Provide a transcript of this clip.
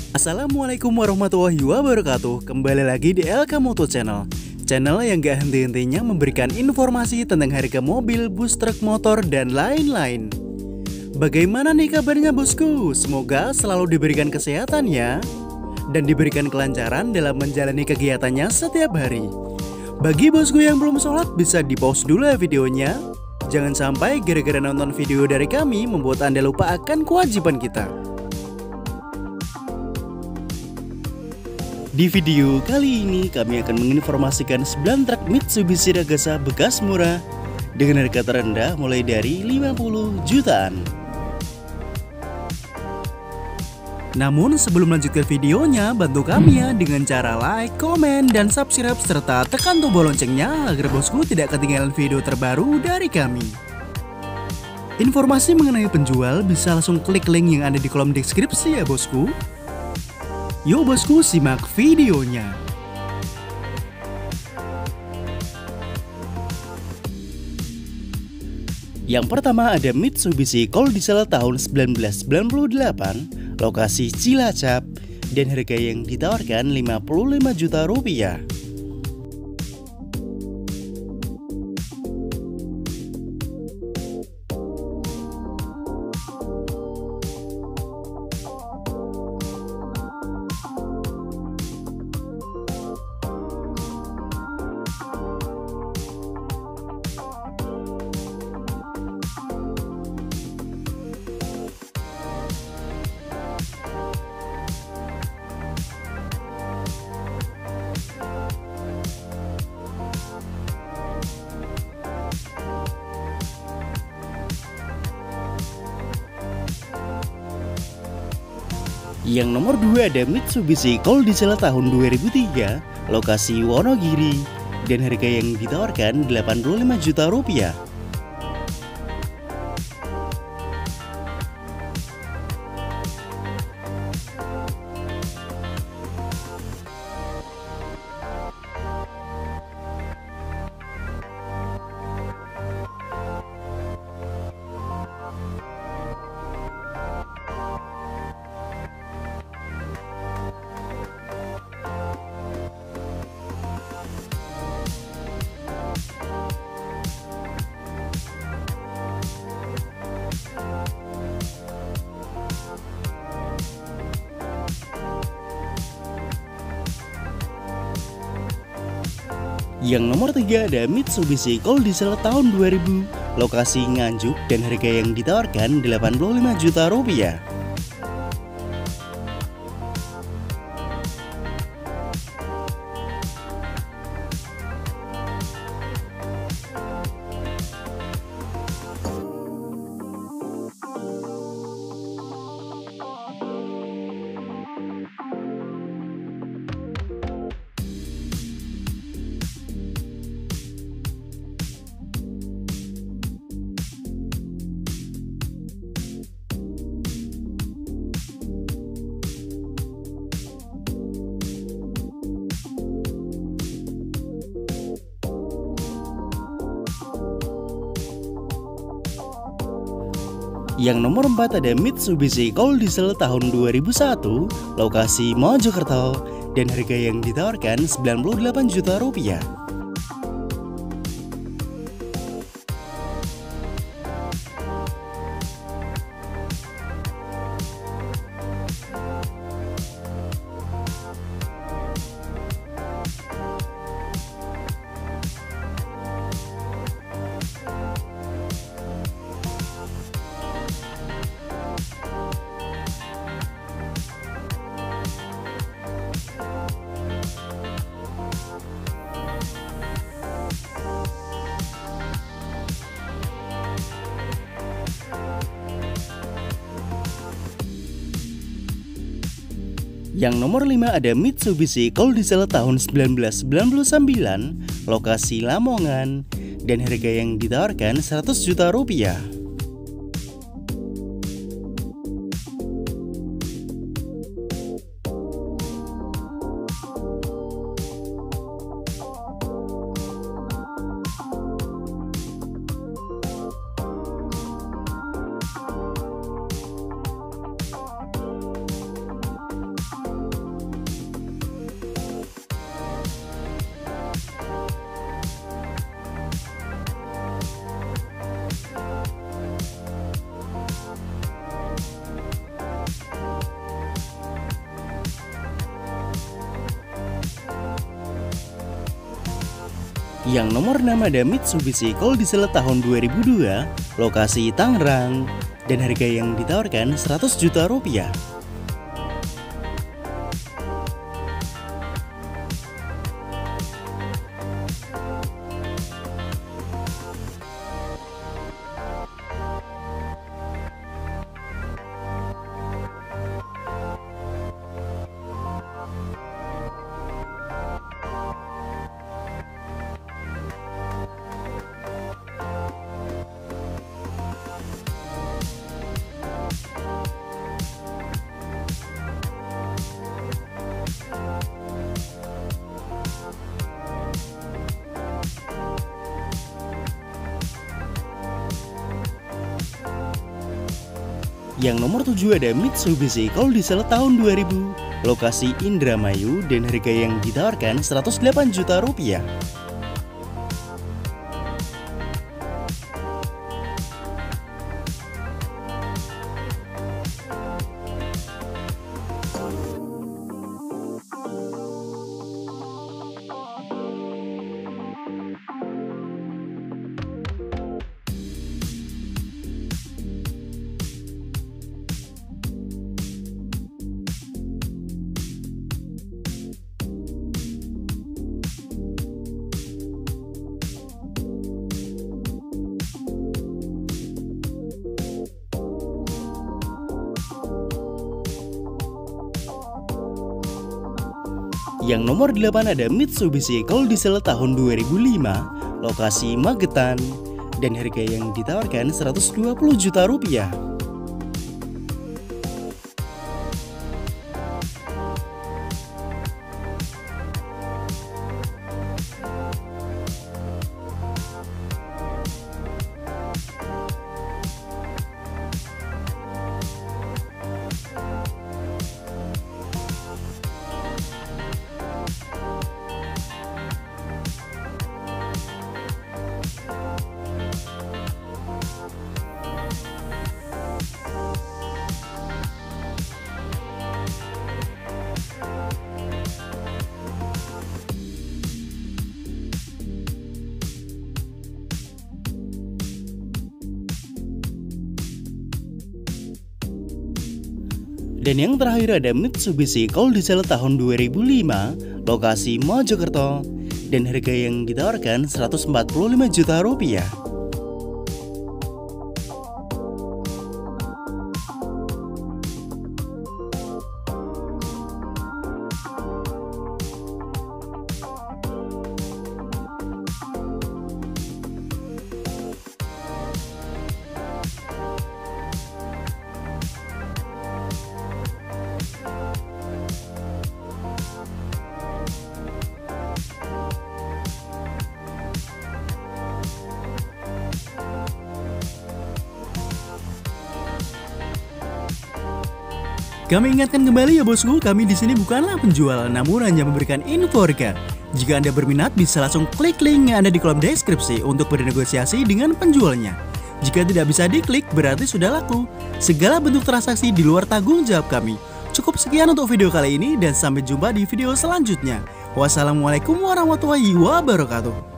Assalamualaikum warahmatullahi wabarakatuh. Kembali lagi di LK Moto Channel. Channel yang gak henti-hentinya memberikan informasi tentang harga mobil, bus, truk, motor, dan lain-lain. Bagaimana nih kabarnya bosku? Semoga selalu diberikan kesehatan ya, dan diberikan kelancaran dalam menjalani kegiatannya setiap hari. Bagi bosku yang belum sholat, bisa di pause dulu ya videonya. Jangan sampai gara-gara nonton video dari kami membuat Anda lupa akan kewajiban kita. Di video kali ini kami akan menginformasikan 9 truk Mitsubishi Ragasa bekas murah dengan harga terendah mulai dari 50 jutaan. Namun sebelum lanjut ke videonya, bantu kami ya dengan cara like, komen, dan subscribe serta tekan tombol loncengnya agar bosku tidak ketinggalan video terbaru dari kami. Informasi mengenai penjual bisa langsung klik link yang ada di kolom deskripsi ya bosku. Yuk bosku, simak videonya. Yang pertama ada Mitsubishi Colt Diesel tahun 1998, lokasi Cilacap, dan harga yang ditawarkan 55 juta rupiah. Yang nomor 2 ada Mitsubishi Colt Diesel tahun 2003, lokasi Wonogiri, dan harga yang ditawarkan 85 juta rupiah. Yang nomor 3 ada Mitsubishi Colt Diesel tahun 2000, lokasi Nganjuk, dan harga yang ditawarkan 85 juta rupiah. Yang nomor 4 ada Mitsubishi Colt Diesel tahun 2001, lokasi Mojokerto, dan harga yang ditawarkan 98 juta rupiah. Yang nomor 5 ada Mitsubishi Colt Diesel tahun 1999, lokasi Lamongan, dan harga yang ditawarkan 100 juta rupiah. Yang nomor 6 ada Mitsubishi Colt Diesel tahun 2002, lokasi Tangerang, dan harga yang ditawarkan 100 juta rupiah. Yang nomor 7 ada Mitsubishi Colt Diesel tahun 2000, lokasi Indramayu, dan harga yang ditawarkan 108 juta rupiah. Yang nomor 8 ada Mitsubishi Colt Diesel tahun 2005, lokasi Magetan, dan harga yang ditawarkan 120 juta rupiah. Dan yang terakhir ada Mitsubishi Colt Diesel tahun 2005, lokasi Mojokerto, dan harga yang ditawarkan 145 juta rupiah. Kami ingatkan kembali ya bosku, kami di sini bukanlah penjual, namun hanya memberikan info harga. Jika Anda berminat, bisa langsung klik link yang ada di kolom deskripsi untuk bernegosiasi dengan penjualnya. Jika tidak bisa diklik, berarti sudah laku. Segala bentuk transaksi di luar tanggung jawab kami. Cukup sekian untuk video kali ini, dan sampai jumpa di video selanjutnya. Wassalamualaikum warahmatullahi wabarakatuh.